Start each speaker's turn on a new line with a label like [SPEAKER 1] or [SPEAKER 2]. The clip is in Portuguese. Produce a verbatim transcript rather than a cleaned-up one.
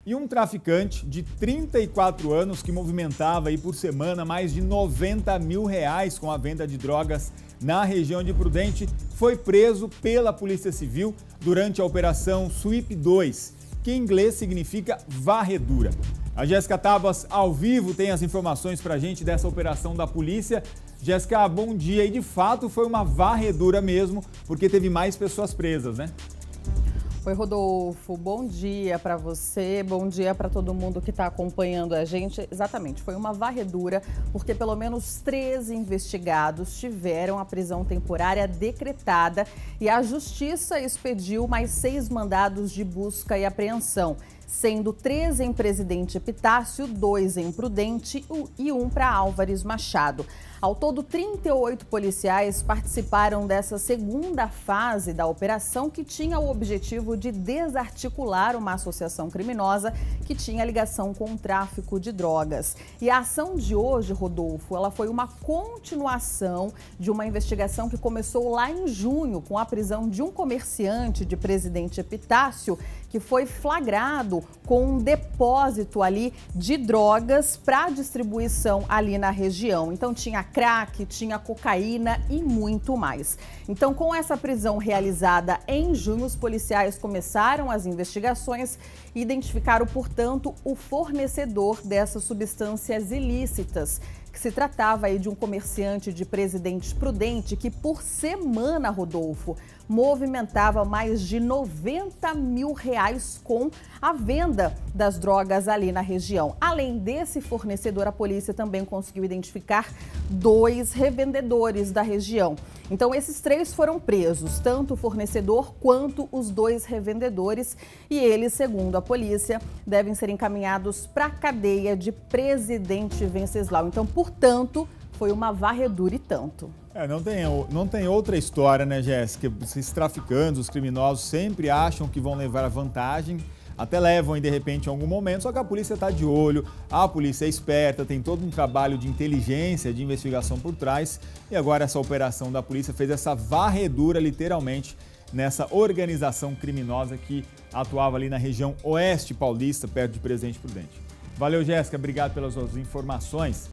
[SPEAKER 1] E um traficante de trinta e quatro anos que movimentava aí por semana mais de noventa mil reais com a venda de drogas na região de Prudente foi preso pela Polícia Civil durante a Operação Sweep dois, que em inglês significa varredura. A Jéssica Tabas, ao vivo, tem as informações pra gente dessa operação da polícia. Jéssica, bom dia. E de fato foi uma varredura mesmo, porque teve mais pessoas presas, né?
[SPEAKER 2] Oi, Rodolfo, bom dia para você, bom dia para todo mundo que está acompanhando a gente. Exatamente, foi uma varredura, porque pelo menos treze investigados tiveram a prisão temporária decretada e a Justiça expediu mais seis mandados de busca e apreensão, sendo treze em Presidente Epitácio, dois em Prudente e um para Álvares Machado. Ao todo, trinta e oito policiais participaram dessa segunda fase da operação, que tinha o objetivo de desarticular uma associação criminosa que tinha ligação com o tráfico de drogas. E a ação de hoje, Rodolfo, ela foi uma continuação de uma investigação que começou lá em junho, com a prisão de um comerciante de Presidente Epitácio, que foi flagrado com um depósito ali de drogas para distribuição ali na região. Então tinha crack, tinha cocaína e muito mais. Então, com essa prisão realizada em junho, os policiais começaram as investigações e identificaram, portanto, o fornecedor dessas substâncias ilícitas, que se tratava aí de um comerciante de Presidente Prudente que, por semana, Rodolfo, movimentava mais de noventa mil reais com a venda das drogas ali na região. Além desse fornecedor, a polícia também conseguiu identificar dois revendedores da região. Então, esses três foram presos, tanto o fornecedor quanto os dois revendedores, e eles, segundo a polícia, devem ser encaminhados para a cadeia de Presidente Venceslau. Então, portanto, foi uma varredura e tanto.
[SPEAKER 1] É, não tem, não tem outra história, né, Jéssica? Esses traficantes, os criminosos sempre acham que vão levar a vantagem, até levam e de repente em algum momento, só que a polícia está de olho, a polícia é esperta, tem todo um trabalho de inteligência, de investigação por trás, e agora essa operação da polícia fez essa varredura literalmente nessa organização criminosa que atuava ali na região oeste paulista, perto de Presidente Prudente. Valeu, Jéssica, obrigado pelas suas informações.